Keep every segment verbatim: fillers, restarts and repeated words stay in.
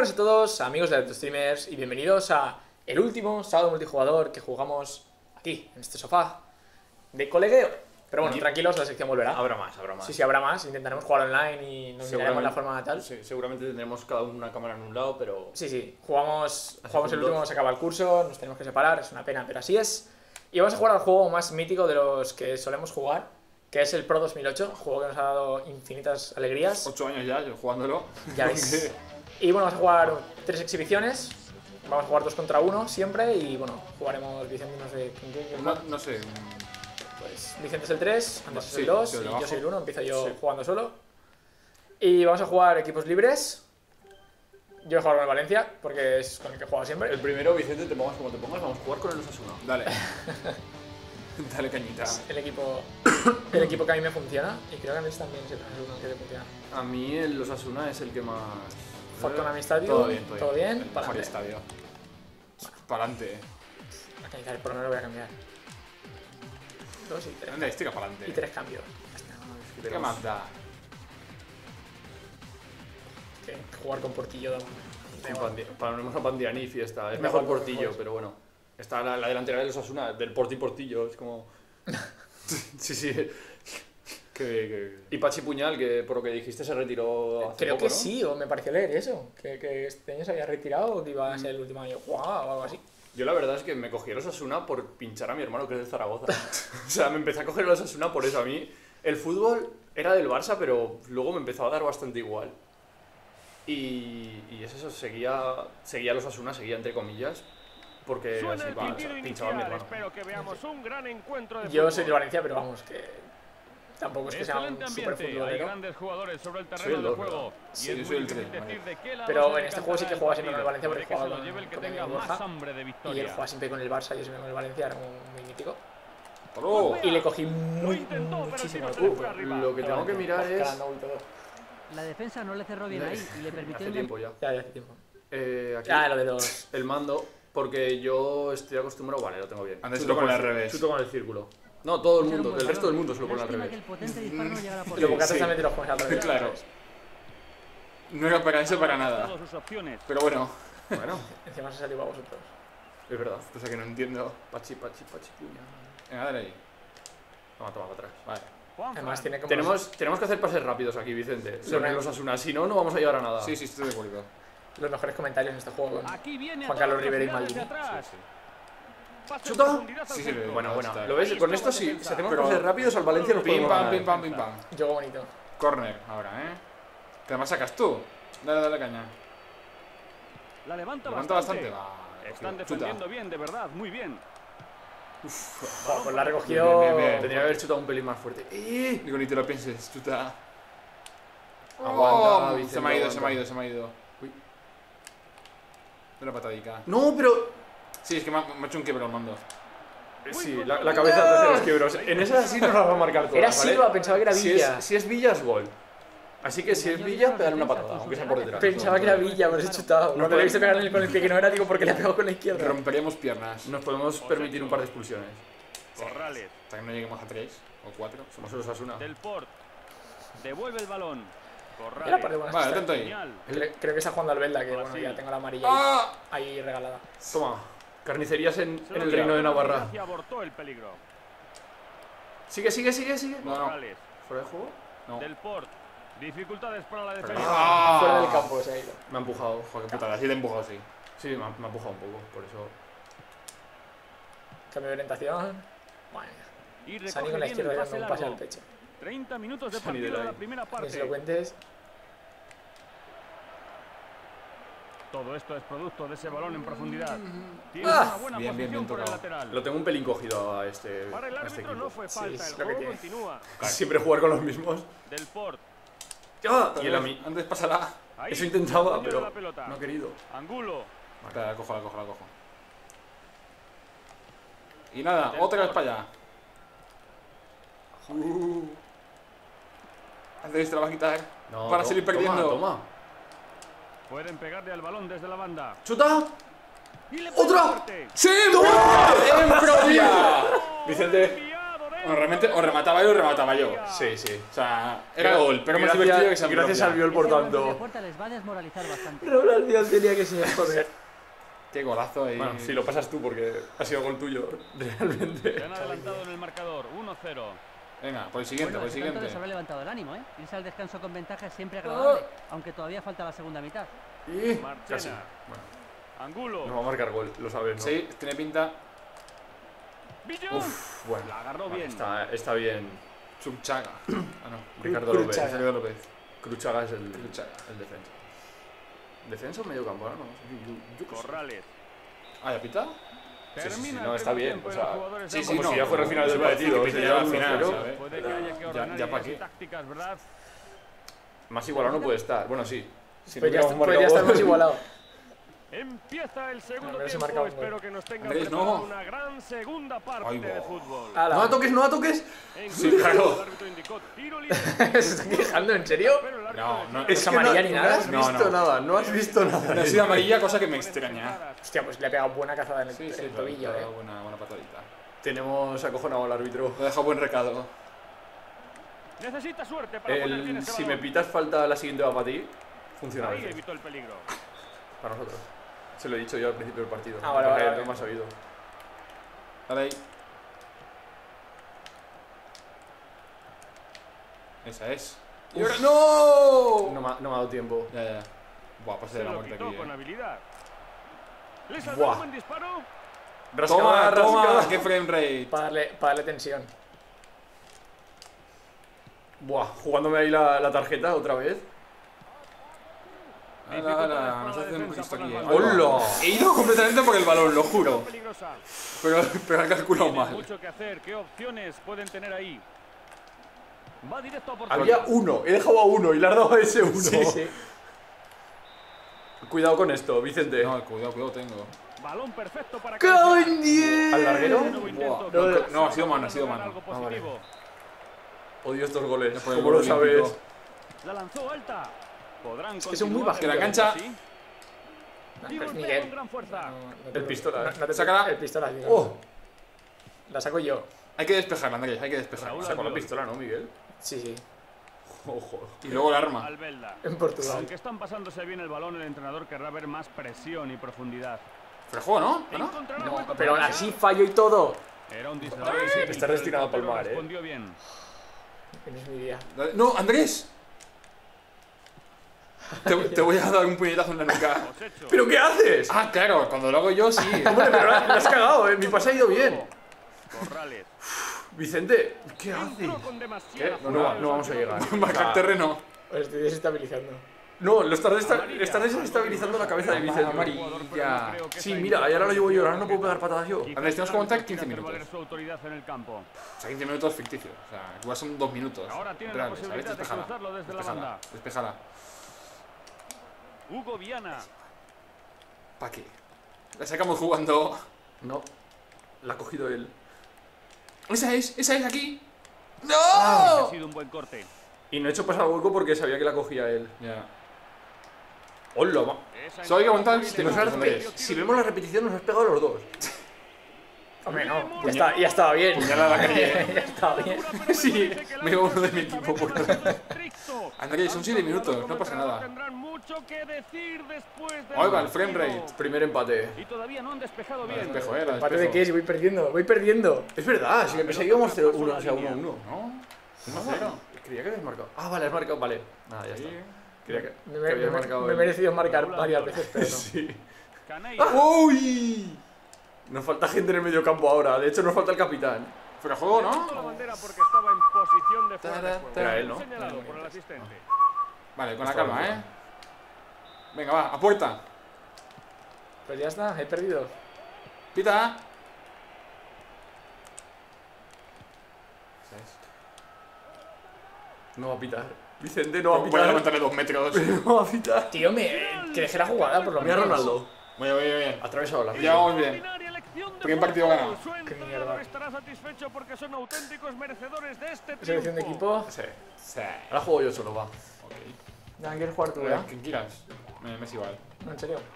buenas a todos, amigos de Alto Streamers, y bienvenidos a el último sábado multijugador que jugamos aquí, en este sofá de colegueo. Pero bueno, tranquilos, la sección volverá. Habrá más, habrá más. Sí, sí, habrá más. Intentaremos jugar online y nos miraremos la forma tal. Sí, seguramente tendremos cada uno una cámara en un lado, pero... Sí, sí, jugamos, jugamos el último, se acaba el curso, nos tenemos que separar, es una pena, pero así es. Y vamos a jugar al juego más mítico de los que solemos jugar, que es el Pro dos mil ocho, juego que nos ha dado infinitas alegrías. Ocho años ya, yo jugándolo. Ya ves. Y bueno, vamos a jugar tres exhibiciones. Vamos a jugar dos contra uno siempre y bueno, jugaremos Vicente, no sé con quién. No, no sé. Pues Vicente es el tres, Andrés es Sí, el dos sí, y abajo. yo soy el uno, empiezo yo Sí. jugando solo. Y vamos a jugar equipos libres. Yo voy a jugar con el Valencia, porque es con el que he jugado siempre. El primero, Vicente, te pongas como te pongas, vamos a jugar con el Osasuna. Dale. Dale cañita. El equipo, el equipo que a mí me funciona y creo que a mí también es el uno que me funciona. A mí el Osasuna es el que más... Factor Amistadio, Todo bien, todo bien. todo bien, El para mejor adelante. estadio. Para adelante. A cambiar, por lo menos lo voy a cambiar. Dos y tres. Anda, estira para adelante. Y tres cambios. ¿Qué más da? Que jugar con Portillo da Ponemos a Pandiani y fiesta. Es Mejor, mejor Portillo, mejor. pero bueno. Está la, la delantera del Osasuna, del Porti Portillo, es como... sí, sí. Que, que... Y Pachi Puñal, que por lo que dijiste se retiró hace Creo poco, que ¿no? sí, o me pareció leer eso. Que, que este año se había retirado o que iba a ser el último año. ¡Guau! O algo así. Yo la verdad es que me cogí el Osasuna por pinchar a mi hermano que es de Zaragoza. O sea, me empecé a coger el Osasuna por eso. A mí el fútbol era del Barça, pero luego me empezó a dar bastante igual. Y, y es eso, seguía, seguía el Osasuna, seguía entre comillas, porque Suena así el va, pitido pinchaba a mi inicial. hermano. Espero que veamos un gran encuentro de Yo fútbol. soy de Valencia, pero vamos, que tampoco es que sea un Excelente super ambiente. Hay futbolero. grandes jugadores sobre el Soy terreno el de dos, juego. ¿verdad? Y Sí, es yo muy soy el difícil tres, decir de qué lado Pero se en este juego sí que decantará juega el siempre con el partido. Valencia porque Puede que se jugaba lo con, lleve el que con tenga el más Borja. hambre de Y él victoria. juega siempre con el Barça, yo siempre con el Valencia, era muy, muy mítico. ¡Oh! Y le cogí Lo muy, intentó, pero el muchísimo tiro el se le culo. fue arriba. Lo que tengo que mirar es... Oscar, y todo. La defensa no le cerró bien ahí y le permitió Hace engan- tiempo ya. Ya, ya hace tiempo. Eh, aquí, Ah, lo de los... el mando, porque yo estoy acostumbrado... Vale, lo tengo bien. Antes Chuto lo pone con al revés. Chuto con el círculo. No, todo el Ese era un mundo, buen el resto del balón. mundo se lo pone al Lástima revés. que el potente disparo no llegara por Los bocatas sí. también te los pones al revés. Claro. No era para eso para nada. Todas sus opciones. Pero bueno. Bueno, Encima se salió a vosotros. es verdad. Cosa que no entiendo. Pachi, pachi, pachi, puña. Venga, dale ahí. Toma, toma, para atrás. Vale. Juanfran. Además tiene como... Tenemos, tenemos que hacer pases rápidos aquí, Vicente. Sobre Lo- los Asuna, si no, no vamos a llegar a nada. Sí, sí, estoy de acuerdo. los mejores comentarios en este juego. con- Aquí viene Juan a Carlos toda Rivera y velocidad Maldini. desde atrás. Sí, sí. Pase en Chuta. profundidad al Sí, sí, centro. Bueno, bueno. Está. ¿Lo ves? Ahí Con está esto, la sí, defensa. si hacemos Pero- pases rápidos, al Valencia nos Pim podemos pam, ganar. pim pam, pim pam. Juego bonito. Corner ahora, ¿eh? Que además sacas tú. Dale, dale caña. La levanta, Levanta bastante. bastante. Va. Están Chuta. defendiendo bien, de verdad, muy bien. Joder, pues la ha Bien, recogido... bien, bien, bien. Tendría que haber chutado un pelín más fuerte. ¡Eh! Digo, ni te lo pienses, chuta. Aguanta, Oh, Vicente, se me ha ido, aguanta. se me ha ido, se me ha ido. Uy. De una patadica. No, pero... Sí, es que me ha, me ha hecho un quiebre al mando. Sí, la, la cabeza te hace los quiebros. En esa sí nos la va a marcar todas, Era ¿vale? Silva, pensaba que era Si Villa. es, si es Villa, es gol. Así que si es Villa, pegar una patada, aunque sea por detrás. Pensaba que era Villa, por eso he chutado. Cuando le he visto pegarle con el pie que no era, digo, porque le ha pegado con la izquierda. Romperíamos piernas. Nos podemos permitir un par de expulsiones. Corrales. Hasta que no lleguemos a tres o cuatro. Somos los Asuna. Del Port. Devuelve el balón. Corrales. Era para buenas Vale, cosas. atento ahí. Genial. Creo, creo que está jugando al Velda, que Ahora bueno, sí. ya tengo la amarilla ahí, ¡Ah! ahí regalada. Toma. Carnicerías en, Se en lo el queda reino de con la Navarra. velocidad y abortó el peligro. Sigue, sigue, sigue, sigue. No, no. Corrales. ¿Fuera de juego? No. Del Port. Dificultades para la defensa. ¡Ah! Fuera del campo se ha ido. Me ha empujado. Joder, qué putada. Así te empujo, sí. Sí, me ha, me ha empujado un poco, por eso. Cambio de orientación. Madre Y mía. recoge Sani con la bien izquierda el dando pase un pase largo. al pecho. treinta minutos de Sani de partido de la- la primera Que se lo parte. cuentes. Todo esto es producto de ese balón en profundidad. Tiene Ah. una buena Bien, bien, posición bien por el tocado. lateral. Lo tengo un pelín cogido a este, Para el a este árbitro equipo. no fue Sí, falta, es el lo que juego tiene. continúa. Siempre jugar con los mismos. Del Port. ¡Ah! Y el a mí. Antes pásala. Ahí, Eso intentaba, dueño de pero la pelota. no ha querido. Angulo. Espera, la cojo, la cojo, la cojo. Y nada, Del otra vez Port. para allá. Uh. Antes te la va a quitar. No, para to- seguir toma, perdiendo. Toma, Pueden pegarle al balón desde la banda. ¡Chuta! Y le pega ¡Otra! fuerte. ¡Sí! ¡En propia! ¡Oh! Vicente. Enviado de Bueno, realmente o remataba él o remataba yo. Sí, sí. O sea, era gol, pero más Gracias- divertido que se Gracias al Viol por Ese avance de tanto. puerta les va a desmoralizar bastante. Raúl Albiol tenía que ser, joder. Qué golazo ahí. Bueno, si lo pasas tú porque ha sido gol tuyo, realmente. Se han adelantado en el marcador, uno cero. Venga, por el siguiente, Bueno, por el ese tanto siguiente. les habrá levantado el ánimo, ¿eh? Irse al descanso con ventaja es siempre agradable, aunque todavía falta la segunda mitad. Y Marchena. casi. Bueno, Angulo. nos va a marcar gol, lo sabes, ¿no? Sí, tiene pinta. Villón. Uf, bueno. La agarró Vale, bien. está, está bien. Chumchaga. Ah, no. Ricardo Cruchaga. López. Ricardo López. Cruchaga es el, Cruchaga. el defensa. ¿Defensa o medio campo? No, yo, yo- yo qué sé. Corrales. Ah, ¿ya pita? Sí, sí, sí, Termina no, el está primer bien, tiempo o y sea, los jugadores sí, de sí, ambos Como no, si ya fuera el final del sí, parece partido, que que pita ya ya al al final, final, ¿sabes? ¿sabes? Puede que haya que Ya- ordenar ya pa' ideas qué. y tácticas, ¿verdad? Más igualado no puede estar. Bueno, sí. Si Pues ya hubiéramos está- marcado podría estar gol- más igualado. Empieza el segundo No, pero se tiempo. marca un gol. Espero que nos tenga Andrés, preparada no. una gran segunda parte Ay, de va. fútbol. Ala. ¡No la toques, no la toques! En Sí, cuanto claro. el árbitro indicó tiro libre. ¿Se está quejando? ¿En serio? Pero el árbitro No, decía no, que ¿Es que amarilla no- ni no nada? has No, visto no. nada, no has visto nada. No ha sido amarilla, cosa que me extraña. Hostia, pues le ha pegado buena cazada en el, Sí, en sí, el pero tobillo, pero eh. buena, buena patadita. Tenemos acojonado al árbitro. Lo deja buen recado. necesita suerte para poner bien El, ese si me balón. pitas falta, la siguiente va para ti. Funciona Ahí bien. evitó el peligro. Para nosotros. Se lo he dicho yo al principio del partido. Ah, vale, vale, Porque vale. No me has oído. Dale ahí. Esa es. ¡Y ahora no! No me, ha- no me ha dado tiempo. Ya, ya. Buah, pase Se de la lo muerte quitó aquí, con eh. habilidad. Le saldrá Buah. un buen disparo. Toma, toma, rascada. qué frame rate. Para darle, para darle tensión. Buah, jugándome ahí la, la tarjeta otra vez. Ala, ala, nos hacen un Cristo aquí, eh. ¡Hola! He ido completamente por el balón, lo juro. Peligrosa. Pero, pero ha calculado Tiene mal. mucho que hacer. ¿Qué opciones pueden tener ahí? Va directo a portería. Había uno, he dejado a uno y le has dado a ese uno. Sí, sí. Cuidado con esto, Vicente. No, cuidado, cuidado tengo. Balón perfecto para ¡Coño! ¿Al larguero? Nuevo intento. Buah, no, no, ha sido mano, ha sido mano. Algo Ah, vale. positivo. Odio estos goles. Ya por el ¿Cómo lo gol sabes? olímpico. La lanzó alta. Podrán que son muy continuar bajitos. Que la engancha. así. No, Y pero es golpea Miguel. con gran fuerza. No, no te El preocupes. pistola, No, eh. no te Sácala. preocupes. El pistola, tío. ¡Oh! La saco yo. Hay que despejarla, Andrés, hay que despejarla. Raúl Sacó la Albiol. pistola, ¿no, Miguel? Sí, sí. Ojo. Y luego el arma. Albelda. En Portugal. Aunque están pasándose bien el balón, el entrenador querrá ver más presión y profundidad. Pero juego, ¿no? ¿Ah, no? Encontrará No, hueco pero para así ella. fallo y todo. Era un disparo. Está destinado a pero palmar, eh. respondió bien. Que no es mi día. Dale- No, Andrés. Te, te voy a dar un puñetazo en la nuca. Os hecho. ¿Pero qué haces? Ah, claro, cuando lo hago yo sí. Hombre, pero la, la has cagado, eh. Mi pase ha ido bien. Corrales. Vicente, ¿qué haces? Entró con demasiada ¿Qué? No, fuerza. no, no vamos a llegar. Marcar terreno. Os estoy desestabilizando. No, lo estás, desta- estás desestabilizando la cabeza de Vicente. Amarilla. Sí, mira, y ahora lo llevo yo, ahora no puedo pegar patadas yo. Andrés, tenemos que aguantar quince Quiere hacer minutos. valer su autoridad en el campo. O sea, quince minutos ficticios. O sea, igual son dos minutos. Ahora tiene la Reales, posibilidad ¿sabes? de Despejala, cruzarlo desde la despejala, banda. Despejala. Hugo Viana. ¿Para qué? La sacamos jugando. No, la ha cogido él. Esa es, esa es aquí. Ha ¡No! sido un buen corte. Y no he hecho pasar al hueco porque sabía que la cogía él. Ya. ¡Hola! va- Esa Solo hay que aguantar entrada si muy nos Nos has has elegante. pe- si vemos la repetición, nos has pegado los dos. Hombre, no. Ya, está, ya estaba bien. Puñala a la calle. Ya estaba bien. Sí, me iba uno de mi equipo por Estricto. Andrés, son siete minutos, no pasa nada. Tendrán mucho que decir después del Oiga, el frame partido. rate. Primer empate. Y todavía no han despejado bien. Despejo, eh, la ¿Empate de despejo. qué? Si voy perdiendo. Voy perdiendo. Es verdad, si me pensé que íbamos cero uno, o sea, uno uno. ¿No? No, uno cero. creía que habías marcado. Ah, vale, has marcado, vale. Nada, ya Sí. está. Creía que, Me, que me- habías me- marcado me he él. merecido marcar varias veces, pero no. Sí. Caneiro. ¡Uy! Nos falta gente en el medio campo ahora. De hecho, nos falta el capitán. Fuera juego, Levantó la ¿no? bandera porque estaba en posición de fuera de Tara, juego. Era él, ¿no? Señalado por el asistente. Vale, con la Está calma, bien. ¿eh? Venga, va, a puerta. Pues ya está, he perdido. Pita. No va a pitar. Vicente no va a Voy a pitar. levantarle dos metros. No va a pitar. Tío, me, que dejé la jugada por lo Mira a menos. Ronaldo. Muy bien, muy bien. Atravesado la Ya vamos bien. Extraordinaria elección de Primer partido fútbol. ganado. Su Qué entrenador mierda. estará satisfecho porque son auténticos merecedores de este Selección de triunfo. equipo. Sí. Sí. Ahora juego yo solo, va. Ok. Ya, ¿quieres jugar tú, eh? Quien quieras. Me, me es igual. No, en serio.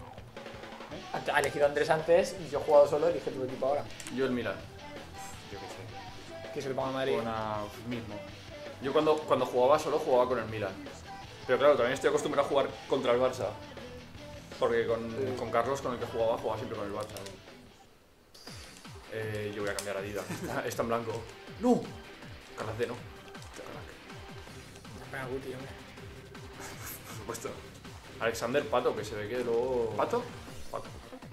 Ha elegido a Andrés antes y yo he jugado solo, elige tu equipo ahora. Yo el Milan. Yo qué sé. que se le ponga a Madrid. Con a mismo. Yo cuando, cuando jugaba solo jugaba con el Milan. Pero claro, también estoy acostumbrado a jugar contra el Barça. Porque con, con Carlos, con el que jugaba, jugaba siempre con el Barça. Eh, yo voy a cambiar a Adidas. Está, está en blanco. ¡No! Calacé, ¿no? Venga, Guti, hombre. Por supuesto. Alexander Pato, que se ve que luego... ¿Pato? Pato.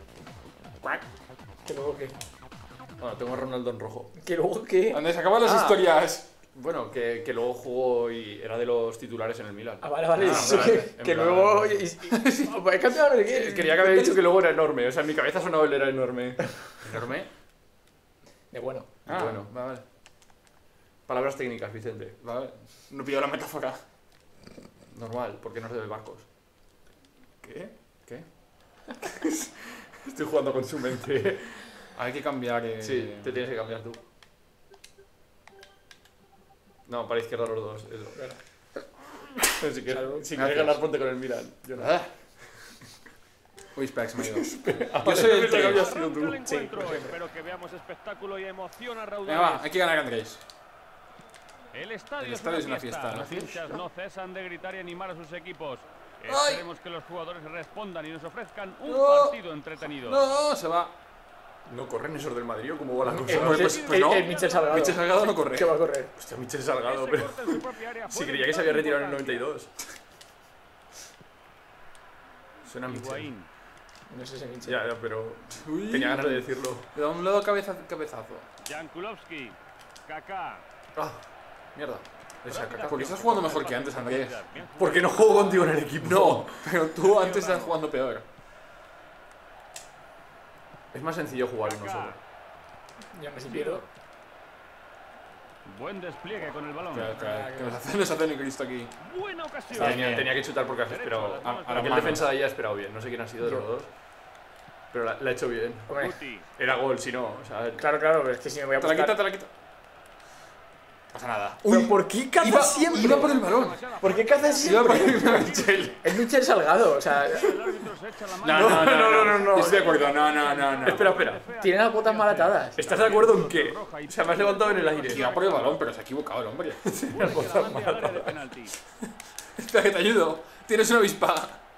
Que luego qué. Bueno, tengo a Ronaldo en rojo. Que luego qué. ¿Dónde se acaban las Ah. historias? Bueno, que, que luego jugó y era de los titulares en el Milan. Ah, vale, vale. Ah, sí, vale, que en que plan- luego. y- y- oh, pues he cambiado de qué. Quería que había dicho que luego era enorme. O sea, en mi cabeza sonaba él era enorme. ¿Enorme? De bueno. Ah, Bueno. vale, vale. Palabras técnicas, Vicente. Vale. No pillo la metáfora. Normal, porque no es de barcos. ¿Qué? ¿Qué? Estoy jugando con su mente. Hay que cambiar. Eh... Sí, te tienes que cambiar tú. No, para izquierda los dos. Eso. Si quieres, Salud. si quieres Gracias. ganar, ponte con el Milan. Yo no. Ah. Uy, espera, que se me ha ido. Ah, Yo soy el pensaba que habías tres. sido tú. Arranca el encuentro. Espero que veamos espectáculo y emoción a raudales. Venga, va, hay que ganar, Andrés. El estadio, El estadio es una fiesta. ¿no? Los hinchas no cesan de gritar y animar a sus equipos. ¡Ay! Esperemos que los jugadores respondan y nos ofrezcan un No. partido entretenido. No, se va. ¿No corren esos del Madrid o cómo va la cosa? El, pues- Michel- pues- pues el- no. el Michel Salgado. Michel Salgado no corre. ¿Qué va a correr? Hostia, Michel Salgado, Ese pero... corte en su propia área Si fue creía de que se había vital retirado en el noventa y importancia. dos. Suena a Michel. Higuaín. No sé si Michel. Ya, ya, pero... Uy. Tenía ganas de decirlo. Le da un lado cabeza, cabezazo. Jan Kulowski. Kaká. Ah, mierda. Esa caca. Porque estás jugando mejor que antes, Andrés. Bien jugado. ¿Por qué no juego contigo en el equipo? No, pero tú antes estás jugando peor. Es más sencillo jugar uno solo. Yo me si pierdo. Buen despliegue con el balón. Claro, claro, que nos hace, nos hace el Cristo aquí. Buena ocasión. Tenía, tenía que chutar porque has esperado. A- a la Aquel mano. defensa de ahí ha esperado bien. No sé quién ha sido de los dos. Pero la, la ha hecho bien. Hombre, Guti. Era gol, si no. O sea, claro, claro, pero es que si me voy a Te la quita, apostar. te la quita. Pasa nada. ¿Pero por qué caza Iba, siempre? iba por el balón. ¿Por qué caza Iba por siempre? el Michel. Es Michel Salgado, o sea, El árbitro se echa la mano. No, no, no, no, no, no. Yo estoy de acuerdo. No, no, no, no. espera, espera. tiene las botas mal atadas. ¿Estás de acuerdo en qué? O sea, me has levantado en el aire. Iba por el balón, pero se ha equivocado el hombre. Vuelve adelante al área de penalti. Espera que te ayudo. Tienes una avispa.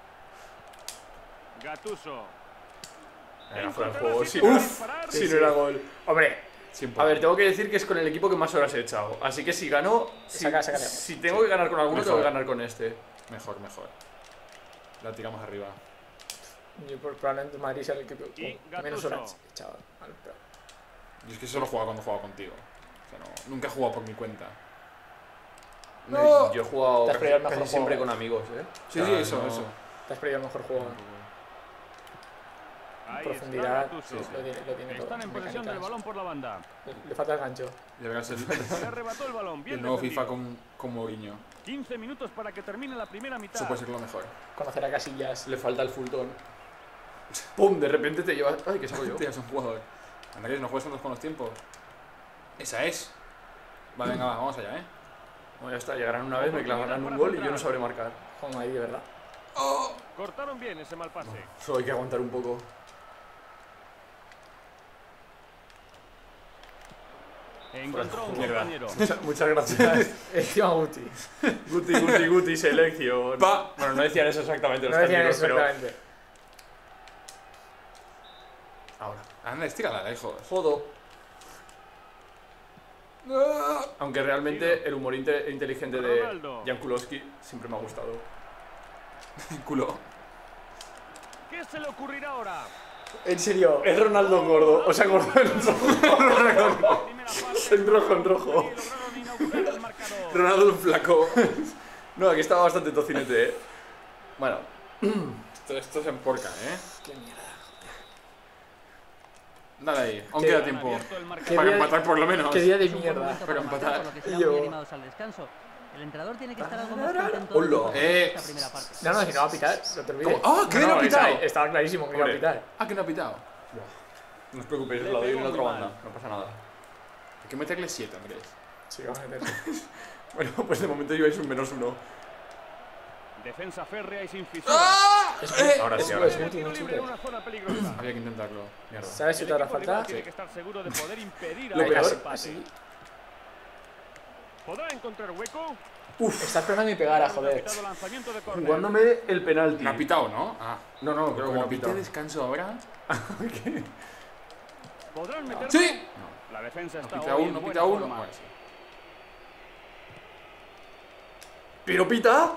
Gattuso. Era fuera de juego. Si, Uf. si no era gol. Hombre, A ver, tengo que decir que es con el equipo que más horas he echado. Así que si gano. Si, Saca, sácale. si tengo que ganar con alguno, Mejor. tengo que ganar con este. Mejor, mejor. La tiramos arriba. yo por- probablemente Madrid sea el equipo Y con menos Gattuso. horas. Chaval, vale, pero- Yo es que solo jugaba cuando jugaba contigo. O sea, no, nunca he jugado por mi cuenta. No. Yo he jugado Te has perdido el casi mejor siempre juego. con amigos, ¿eh? Sí, O sí, sea, eso, no- eso. te has perdido el mejor juego. Ahí Profundidad, está Gattuso. lo tiene, lo tiene todo. Están en posesión del mecánicas. balón por la banda. Le, le falta el gancho. Ya verás el, Le arrebató el balón. Bien el nuevo defendido. FIFA con, con Mourinho. quince minutos para que termine la primera mitad. Eso puede ser lo mejor. Conocer a Casillas. Le falta el Fulton. ¡Pum! De repente te llevas. ¡Ay, que saco yo! Tienes un jugador. Andrés, no juegues tantos con los tiempos. Esa es. Vale, venga, va, vamos allá, ¿eh? Bueno, ya está, llegarán una vez, me clavarán un gol y yo no sabré marcar. Juan ahí, de verdad. Cortaron bien ese mal pase. Solo hay que aguantar un poco. Encontró un Mierda. compañero. Muchas, muchas gracias. Encima Guti. Guti, Guti, Guti, selección. Pa. Bueno, no decían eso exactamente los No decían técnicos, eso pero. exactamente. Ahora. Anda, estírala, hijos. Jodo. Aunque realmente el humor inte- inteligente de Ronaldo. Jan Kulowski siempre me ha gustado. Culo. ¿Qué se le ocurrirá ahora? En serio. Es Ronaldo gordo, o sea, gordo en rojo. Primera parte. En rojo, en rojo. Y lograron inaugurar el marcador. Ronaldo un flaco. No, aquí estaba bastante tocinete, eh. Bueno, Esto, esto se emporca, ¿eh? Qué mierda. Dale ahí, aún Qué- queda Han tiempo. abierto el marcador. Qué Para día- empatar por lo menos. Qué día de Es un buen mierda. momento Para para marcar, empatar. por lo que serán Yo. muy animados al descanso. El entrenador tiene que estar algo más contento Hola. de lo que Eh. esta primera parte. No, no, si no va a pitar, no te olvides. ¿Cómo? ¡Ah, que no, no ha no, pitado! esa- Estaba clarísimo que iba a Hombre. pitar. Ah, que no ha pitado. no os preocupéis, os la doy en la otra banda, no pasa nada. Hay que meterle siete, Andrés. Sí, vamos a meter. Bueno, pues de momento lleváis un menos uno. Defensa férrea y sin fisuras. ¡Ah! Es- Eh, Ahora sí, es- ahora es sí. un Tiro tiro libre en súper. una zona peligrosa. Había que intentarlo. Mierda. ¿Sabes si El te hará equipo falta? rival tiene que estar seguro de poder impedir Lo al peor- empate. Así. ¿Podrá encontrar hueco? Uf, está esperando a mi pegara, Ha joder. pitado lanzamiento de córner. Jugándome el penalti. No ha pitado, ¿no? Ah. No, no, creo que no Como ha pite pitado. descanso ahora. ¿Podrán meterlo? ¡Sí! La defensa No está pita hoy uno, en no buena pita uno. forma. Bueno, sí. ¿Pero pita?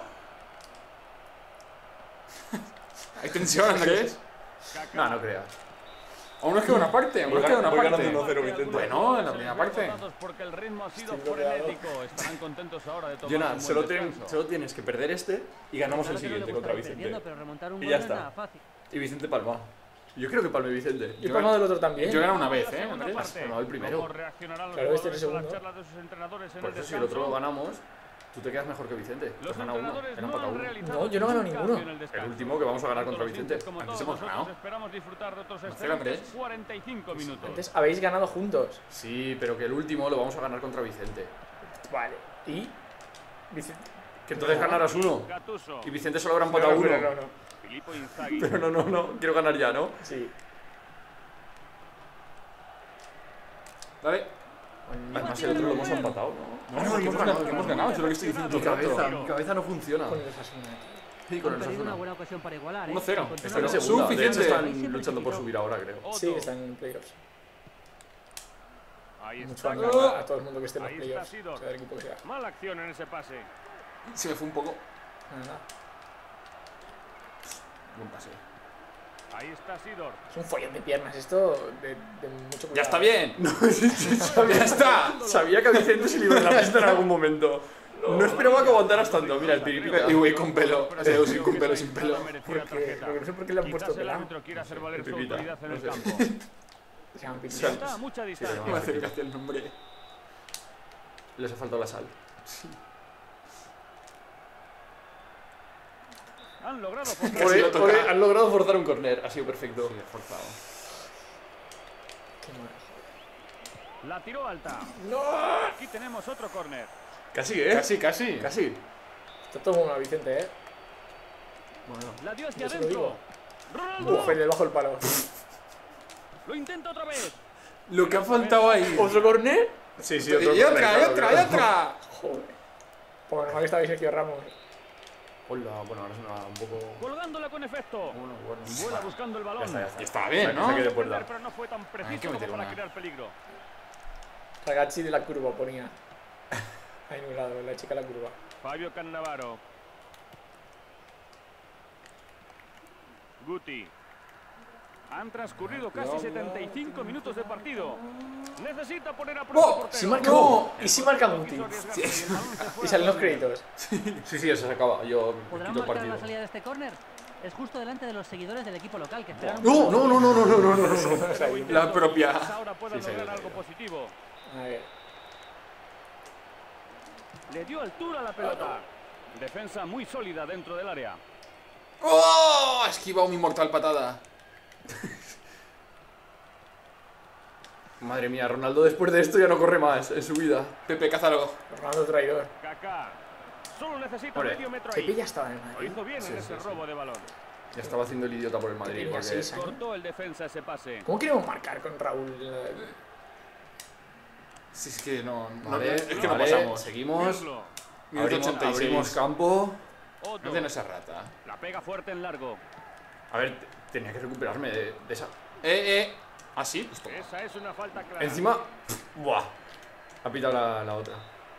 ¿Hay tensión, Andrés? Kaká. No, no creas. Aún nos queda una parte, aún nos queda una Voy ganando parte. uno cero, Vicente. Bueno, en la primera parte. Porque el ritmo ha sido Estoy bloqueado. frenético. Estarán contentos ahora de tomar Jonah, un solo, buen ten- descanso. solo tienes que perder este y ganamos Claro el que no le siguiente gusta contra ir perdiendo, Vicente. pero remontar un Y gol ya no es está. nada fácil. Y Vicente palma. Yo creo que palme Vicente. Y palma del otro también. Yo he ganado una vez, La ¿eh, segunda Andrés? parte. Palmado el primero. ¿Cómo reaccionarán los Claro, este jugadores es el a las segundo. charlas de sus entrenadores en Por el eso si el otro lo descanso? ganamos, tú te quedas mejor que Vicente. Tú Los has ganado uno, entrenadores te han no empatado han uno. realizado No, yo no he ganado ningún ninguno. cambio en el descanso. El último que vamos a ganar Todos contra los Vicente. hinchas, como Antes todos hemos nosotros, ganado. Esperamos disfrutar de otros Andrés. excelentes cuarenta y cinco minutos. Antes habéis ganado juntos. Sí, pero que el último lo vamos a ganar contra Vicente. Vale. ¿Y? Vicente. Que entonces ganarás uno. Gattuso, Y Vicente solo habrá No, empatado no, uno. pero no, no. Filippo Inzaghi. Pero no, no, no. Quiero ganar ya, ¿no? Sí. Dale. Además el otro lo hemos empatado, ¿no? No, no, hemos ganado, hemos ganado, eso es lo que estoy diciendo Mi todo el rato. cabeza, mi cabeza no funciona. Con el Osasuna. Sí, con Han el perdido una Osasuna. buena ocasión para igualar, ¿eh? uno cero. Encontraron Están en una- segunda. De hecho, Suficiente. están luchando por subir ahora, creo. Otto. Sí, están en playoffs. Ahí Mucho está. ánimo a, a todo el mundo que esté en los Ahí está playoffs. Sidor. Sea del equipo que sea. Mala acción en ese pase. Se me fue un poco. Nada. Buen pase. Ahí está Sidor. Es un follón de piernas esto de, de mucho cuidado. ¡Ya está bien! ¡Ya está! Sabía que a Vicente se le iba a la pista en algún momento. No esperaba que aguantaras tanto. Mira, el piripita. Y voy con pelo. O sea, sin con pelo, sin pelo. Porque, porque no sé por qué le han puesto Quizás el pelado. árbitro quiera hacer valer su Pipita, autoridad en no el sé. campo. Se llaman Sí. pipitas. Está a mucha distancia. Me acercaste el nombre. Les ha faltado la sal. Han logrado forzar. Casi lo toca. Ole, han logrado forzar un corner. Ha sido perfecto. Sí, forzado. Qué mal. La tiró alta. ¡No! Aquí tenemos otro córner. Casi, ¿eh? Casi, casi. Casi. Está todo bueno, Vicente, ¿eh? Bueno. La dio hacia Yo se lo adentro. digo. Ronaldo. Uf, el debajo del palo. Lo intenta otra vez. Lo que ha faltado ahí. ¿Otro corner? Sí, sí, otro Y corner, otra, y claro, otra, y claro. otra. Joder. Por normal que estaba Sergio Ramos. Hola, bueno, ahora es una, un poco. Colgándola con efecto. Bueno, bueno. Vuela buscando el balón. Ya está, ya está. Y estaba bien, Saque- ¿no? saque de Puede puerta. perder, pero no fue tan Hay que preciso meter como para una. crear peligro. Ragazzi de la curva ponía. Ahí en un lado, la chica de la curva. Fabio Cannavaro. Guti. Han transcurrido casi setenta y cinco minutos de partido. Necesita poner a prueba al portero. Si marca, No. ¿Y si marca Guti? Y salen los créditos. Sí, sí, eso se acaba. Yo me ¿Podrán quito el marcar partido. la salida de este córner? Es justo delante de los seguidores del equipo local que esperan. No, no, no, no, no, no, no, no, no. La propia. Quizás ahora puedan Sí, sí, lograr sí, algo sí. positivo. A ver. Le dio altura a la pelota. Defensa muy sólida dentro del área. ¡Oh! Ha esquivado mi mortal patada. Madre mía, Ronaldo después de esto ya no corre más en su vida. Pepe, cázalo. Ronaldo traidor. Kaká. Solo necesita Hombre, medio metro Pepe ahí. ya estaba en el Lo Madrid. hizo bien en ese robo de balón. Ya estaba haciendo el idiota por el Madrid. Tenía Porque... seis años. Cortó el defensa ese pase. ¿Cómo queremos marcar con Raúl? Si es que no. no Vale, es que no vale, pasamos. Seguimos. Pirlo. Minuto Abrimos, ochenta y seis. abrimos campo. Otto. No de esa rata. La pega fuerte en largo. A ver, te- tenía que recuperarme de, de esa. Eh, eh. ¿Ah, sí? Pues toma. Esa es una falta clara. Encima. Buah. Ha pitado la, la otra.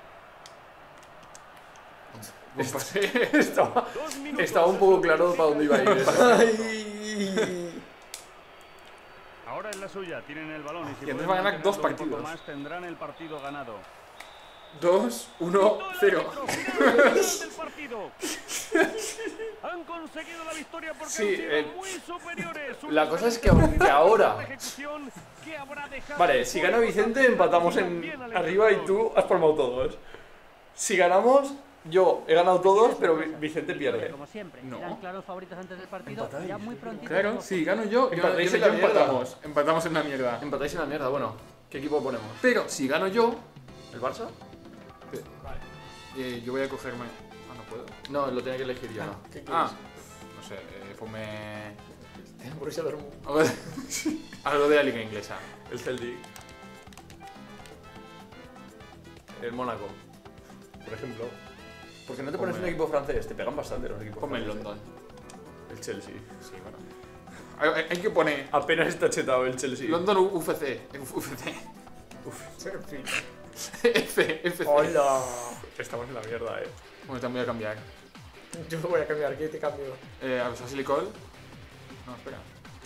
Buen pase. Estaba, Dos minutos. estaba un poco claro para dónde iba a ir eso. Ay. Ahora es la suya. Tienen el balón. Y si Y entonces pueden van a ganar dos mantenerlo un poco partidos. más, tendrán el partido ganado. Dos, uno, cero. Final del partido. Han conseguido la victoria porque Sí, han sido eh, muy superiores. la cosa es que aunque ahora- Ejecución que habrá dejado Vale, el si gana público Vicente, tan empatamos en bien al arriba y entrenador. tú has palmado todos. Si ganamos, yo he ganado todos, pero Vi- Vicente pierde. Como siempre, No. eran claros favoritos antes del partido. Empatáis, Ya muy prontito. Claro, tenemos- si gano yo, yo, Empatáis yo en y yo la mierda. empatamos. Empatamos en la mierda. Empatáis en la mierda, bueno. ¿Qué equipo ponemos? Pero si gano yo, ¿El Barça? eh, yo voy a cogerme. Ah, no puedo. No, lo tenía que elegir yo, no. ¿Qué quieres? Ah, no sé, eh, ponme. Borussia Dortmund. Algo de, algo de la liga inglesa. El Celtic. El Mónaco. por ejemplo. ¿Por qué no te pones Ponme- un equipo francés? Te pegan bastante los equipos Ponme el franceses. London. El Chelsea. Sí, bueno. Hay, hay- hay que poner Apenas está chetado el Chelsea. London U F C. U F C. En fin. F, F C. ¡Hola! Estamos en la mierda, eh. Bueno, también voy a cambiar. Yo voy a cambiar, ¿qué te cambio? Eh, a ver, Silicol. No, espera.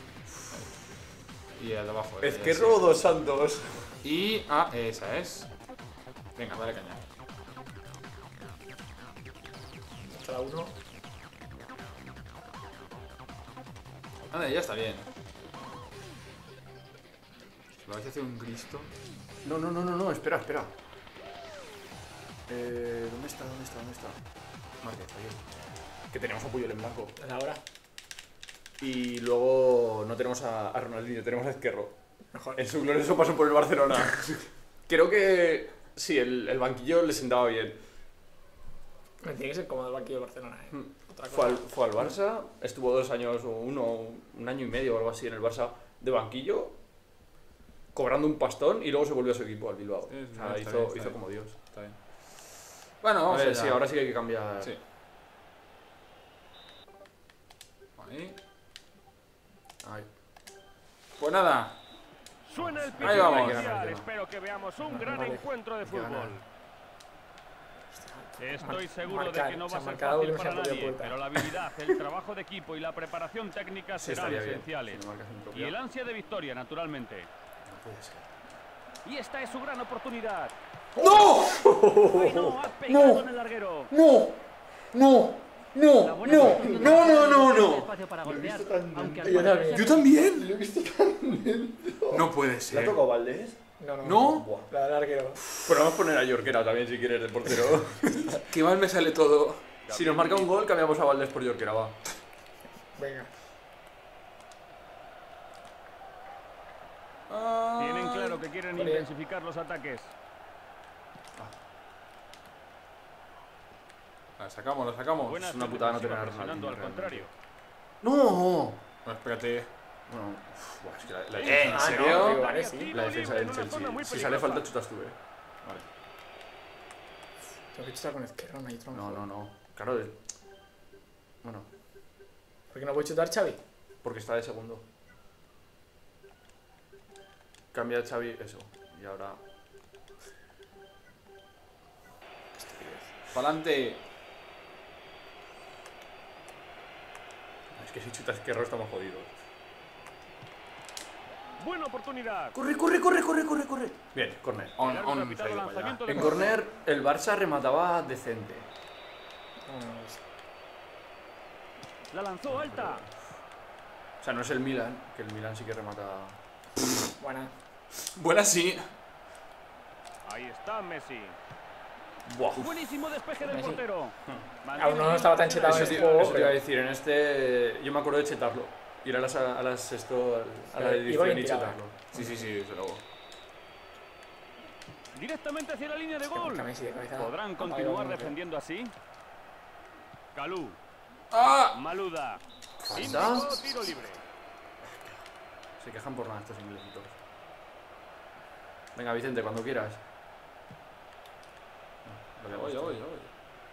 Y el de abajo. el Es de que ese. robo dos Santos. Y. Ah, esa es. Venga, dale caña. Hasta la uno. Anda, ya está bien. Si lo vais a hacer un Cristo. No, no, no, no, no, espera, espera. Eh, ¿Dónde está? ¿Dónde está? ¿Dónde está? Márquez, ahí. Que tenemos a Puyol en blanco. A la hora. Y luego no tenemos a, a Ronaldinho, tenemos a Ezquerro. Mejor. En su glorioso paso por el Barcelona. Creo que sí, el, el banquillo le sentaba bien. Me tiene que ser cómodo el banquillo de Barcelona, eh. Otra Fue al, cosa. fue al Barça, estuvo dos años, o uno, un año y medio o algo así en el Barça de banquillo, cobrando un pastón y luego se volvió a su equipo, al Bilbao. Sí, O sea, está hizo, bien, está hizo bien. como Dios. Está bien. Bueno, A vamos ver, allá. sí, ahora sí que hay que cambiar. Sí. Ahí. Ay. Pues nada. Suena el Ahí pitido vamos. inicial. Hay que ganar, hay que Espero que veamos un No, gran vale. encuentro de Hay que ganar. fútbol. Estoy Mar- seguro marcar, de que no se va a ha ser marcado fácil que no se para ha podido nadie, ocultar. pero la habilidad, el trabajo de equipo y la preparación técnica Sí, serán estaría bien. esenciales. Si no marcas en Y propia. el ansia de victoria, naturalmente. No puede ser. Y esta es su gran oportunidad. ¡No! ¡Ay, no! ¡Ha pegado en el larguero! ¡No! ¡No! La ¡No! buena ¡No! posición de ¡No, no, Marcelo no, tiene no! espacio para golpear, tan aunque al Yo parecer también. se- Yo también. Lo he visto tan dentro. No puede ¿Le ha ser. tocado Valdés? No, no. ¿No? Buah. La del arquero. Podemos poner a Yorkera también si quieres de portero. Qué mal me sale todo. Si nos marca un gol, cambiamos a Valdés por Yorkera, va. Venga. Tienen claro que quieren Vale. intensificar los ataques. La sacamos, la sacamos. Buena es una acción putada no defensiva, tener a presionando al Ronaldinho, contrario. ¡No! No, espérate. Bueno, uf, buah, es que la, la, ¿Eh? ¿En Ah, serio? no, digo, vale, sí. la defensa del Chelsea. Si sale falta, chutas tú, eh. Vale. Tengo que chutar con Ezquerro, no hay otro No, mejor. no, no. Claro, es... Bueno, ¿Por qué no puede chutar Xavi? porque está de segundo. Cambia a Xavi, eso. Y ahora... Pa'lante. Es que si chutas Ezquerro estamos jodidos. Buena oportunidad. ¡Corre, corre, corre, corre, corre, corre! Bien, corner. On, El árbitro ha on, pitado para allá. lanzamiento de En córner. corner, el Barça remataba decente. No, no, no. La lanzó alta. O sea, no es el Milan, que el Milan sí que remata... Buena. Buena sí. Ahí está Messi. Buah. Buenísimo despeje del Messi. portero. Aún no estaba tan chetado en Eso, el te- juego, eso te iba a pero... decir, en este... Yo me acuerdo de chetarlo. Ir a las, a las esto, a la Eh, iba edición bien y tirado. chetarlo. Sí, sí, sí, desde luego. Directamente hacia la línea de gol. Busca Messi de cabeza. ¿Podrán Apaga continuar el balón, defendiendo así? Calú. ¡Ah! Maluda. ¿Falta? Indicó tiro libre. Se quejan por nada estos inglesitos. Venga, Vicente, cuando quieras. No, lo Ya que voy, ya hago voy, esto. ya voy.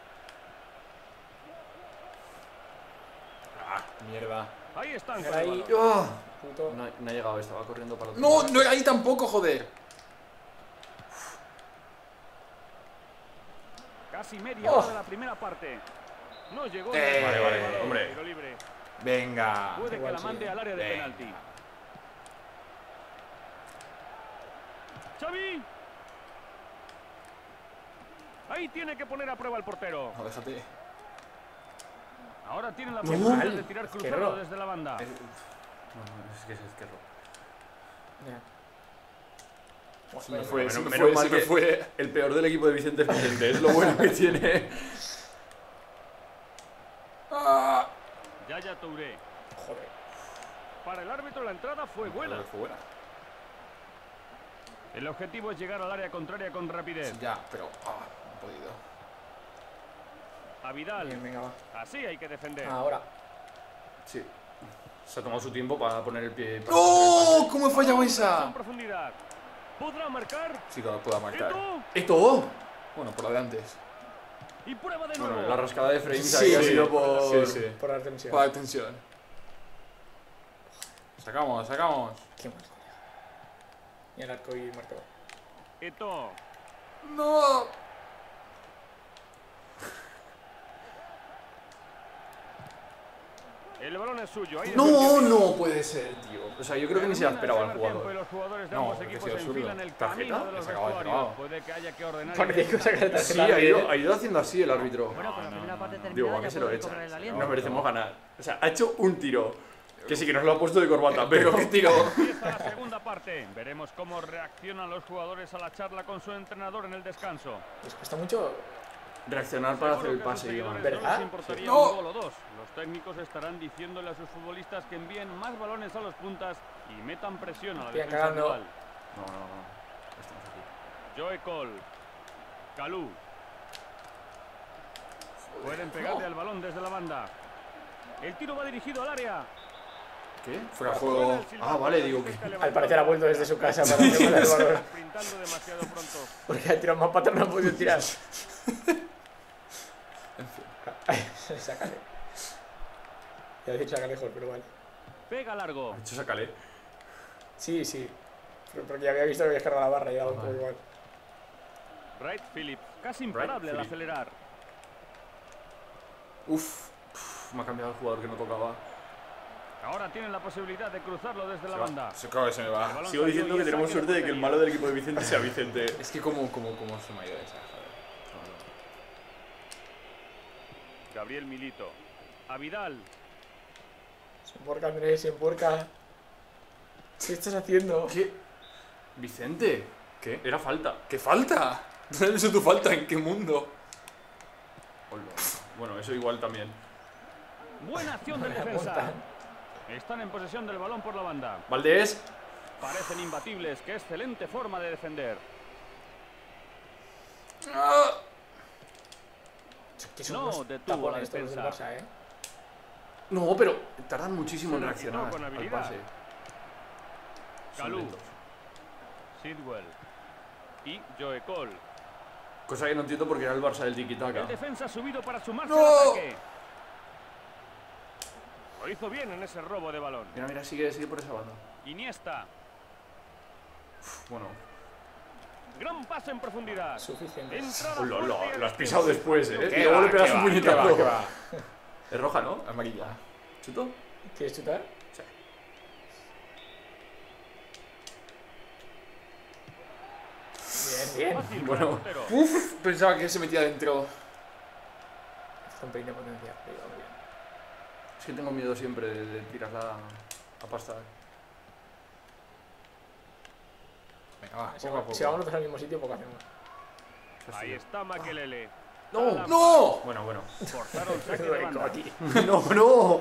Ah, mierda. Ahí están. Era con el ahí. balón. ¡Ah! Puto. No, no ha llegado, estaba corriendo para el otro No, lado. no ahí tampoco, joder. Casi media Oh. hora de la primera parte. No llegó. Eh, el vale, vale, balón. hombre. Tiro libre. Venga. Puede que Igual la sí. mande al área de Venga. penalti. Xavi. Ahí tiene que poner a prueba el portero. No, déjate. Ahora tiene la Qué posibilidad mal. de tirar Qué cruzado error. desde la banda. Es- No, no, es que es Ezquerro. Ya. Se me Bueno, fue, menos- se me menos fue, mal se me que- fue. El peor del equipo de Vicente es Vicente, es lo bueno que tiene. ¡Ah! Yaya Touré. Joder. Para el árbitro la entrada fue buena. Fue buena. El objetivo es llegar al área contraria con rapidez. Ya, pero ah, no he podido. A Vidal. Bien, venga, va. Así hay que defender. Ahora. Sí. Se ha tomado su tiempo para poner el pie. para ¡No! ¿Cómo he fallado En esa? profundidad. ¿Podrá marcar? Sí que lo puedo marcar. Eto. ¡Esto! Bueno, por la de antes. Y prueba de nuevo. Bueno, la rascada de frames Sí, ahí ha sí. sido por... Sí, sí. Por la tensión. Para tensión. Sacamos, sacamos. ¿Qué más? Y el arco y marcador. Eto'o. ¡No! El balón es suyo. Ahí No, no puede ser, tío. O sea, yo creo que ni se la esperaba el Tiempo y jugador. los jugadores de No, ambos porque equipos ha sido se absurdo. enfilan el ¿Tarjeta? camino de los Se acaba de vestuarios. cerrar. Puede que haya que ordenar. Parece que sacar el Sí, tarjeta ha también, ido, ¿eh? ha ido haciendo así el árbitro. Bueno, con la no, primera no, parte no. terminada Digo, ¿para ya qué se lo puede echan? cobrar el aliento. Nos merecemos ganar. O sea, ha hecho un tiro. Que sí, que nos lo ha puesto de corbata, pero ¿qué tiro? Empieza la segunda parte. Veremos cómo reaccionan los jugadores a la charla con su entrenador en el descanso. Les cuesta mucho. Reaccionar para hacer el Seguro que a pase, sus Iván. seguidores no ¿Verdad? les importaría No. un gol o dos. Los técnicos estarán diciéndole a sus futbolistas que envíen más balones a los puntas y metan presión a la Estoy defensa cagando. rival. No, no, no. Estamos aquí. Joe Cole. Kalou. Pueden pegarle al balón desde la banda. El tiro va dirigido al área. ¿Qué? Fuera de juego. Ah, vale, digo que... Al parecer ha vuelto desde su casa para rematar el balón. Sprintando demasiado pronto. Porque ha tirado más patas, no ha podido tirar. Sácale. Iba a decir saca lejos, pero vale. Pega largo. Ha hecho sácale. Sí, sí. Pero porque ya había visto que había cargado la barra y daba un poco Vale. igual. Wright Phillips. Casi imparable al Phillips. acelerar. Uf, uf, me ha cambiado el jugador que no tocaba. Ahora tienen la posibilidad de cruzarlo desde la Se va. banda. Se acaba, se me El va. balón Sigo salió diciendo y que es tenemos saque de suerte de que el portería. malo del equipo de Vicente sea Vicente. Es que como, como, como se me ha ido esa, joder. Gabriel Milito. A Vidal. Se emporca, Andrés, se emporca. ¿Qué estás haciendo? ¿Qué? Vicente. ¿Qué? Era falta. ¿Qué falta? ¿Dónde has visto tu falta? ¿En qué mundo? Hola. Bueno, eso igual también. Buena acción de defensa. Están en posesión del balón por la banda. Valdés. Parecen imbatibles. Qué excelente forma de defender. Que son No, unos detuvo la tapones estos del defensa. Barça, ¿eh? No, pero tardan muchísimo en Se lo reaccionar quitó con al habilidad. pase. Son Kalou. lentos. Sidwell. Y Joe Cole. Cosa que no entiendo porque era el Barça del tiki-taka. El defensa ha subido para sumarse ¡No! al ataque. Lo hizo bien en ese robo de balón. Mira, mira, sigue, sigue por esa banda. Iniesta. Uf, bueno. Gran pase en profundidad. Suficiente. Entrada Oh, lo, fuerte lo, y lo has al pisado extremo. después, eh. ¿Qué Y luego va, le pegas qué un va, puñetazo. qué va, qué va? Es roja, ¿no? Amarilla. ¿Chuto? ¿Quieres chutar? Sí. Bien, bien. Fácil para Bueno. el portero. Uf, pensaba que se metía dentro. Está un pelín de potencia. pero bien. Es que tengo miedo siempre de, de tirarla a pasta. Venga, va, Si poco a poco. si vamos nosotros al mismo sitio, poco hacemos. Ahí está Makelele. ¡No! ¡No! Bueno, bueno. Forzaron saque de Como banda. aquí. ¡No, no!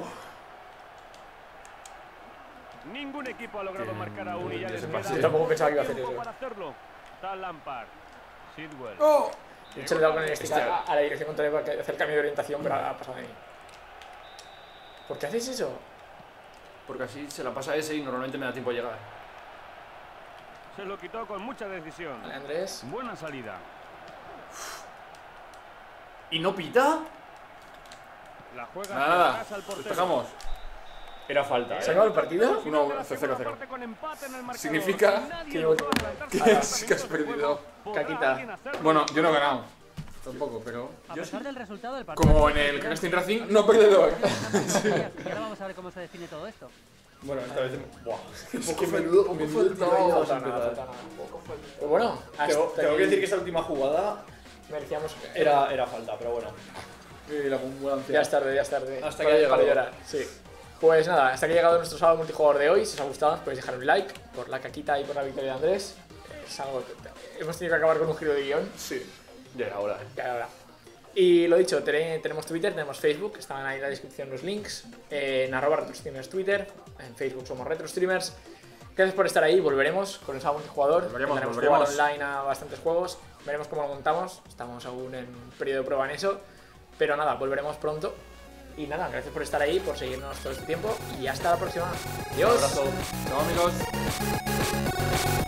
Ningún equipo ha logrado Que marcar aún y ya ese les pase. queda Yo tampoco pensaba que iba a hacer tiempo eso. para hacerlo. Está Lampard. Sidwell. ¡No! De hecho, le he dado con el stick a, a la dirección contraria para hacer cambio de orientación, pero ha pasado de mí. ¿Por qué haces eso? Porque así se la pasa a ese y normalmente me da tiempo a llegar. Se lo quitó con mucha decisión. Vale, Andrés. Buena salida. ¿Y no pita? La juega Nada, nada. atrás al portero. Despejamos. Era falta, ¿Se ¿eh? acabó el partido? Uno, De la cero, segunda cero. parte con empate en el marcador. Significa Nadie que logró no- adelantarse que a los has- minutos que has de juego. perdido. ¿Podrá Caquita. alguien hacerlo? Bueno, yo no he ganado. Tampoco, pero. A Yo pesar sí. del resultado del partido. Como en el Casting Racing, no perdedor. Y ahora vamos a ver cómo se define todo esto. Bueno, esta vez... Buah. Es que menudo, menudo tiro ahí No al falta nada, empezar. falta nada. Pero bueno, hasta Tengo, tengo aquí que decir que esa última jugada merecíamos. era, era falta, pero bueno. Y la ambulancia. Ya es tarde, ya es tarde. Hasta Para- que ha para llegado. llorar, sí. Pues nada, hasta que ha llegado nuestro sábado multijugador de hoy. Si os ha gustado, podéis dejar un like por la caquita y por la victoria de Andrés. Es algo que hemos tenido que acabar con un giro de guión. Sí. Ya era hora, ¿eh? Ya, ahora. Y lo dicho, tere- tenemos Twitter, tenemos Facebook, están ahí en la descripción los links. Eh, en arroba retrostreamers Twitter, en Facebook somos retrostreamers. Gracias por estar ahí, volveremos con el sábado multijugador. Volveremos, Tendremos volveremos. jugar online a bastantes juegos. Veremos cómo lo montamos, estamos aún en periodo de prueba en eso. Pero nada, volveremos pronto. Y nada, gracias por estar ahí, por seguirnos todo este tiempo. Y hasta la próxima. Adiós. Un abrazo. Chao, amigos.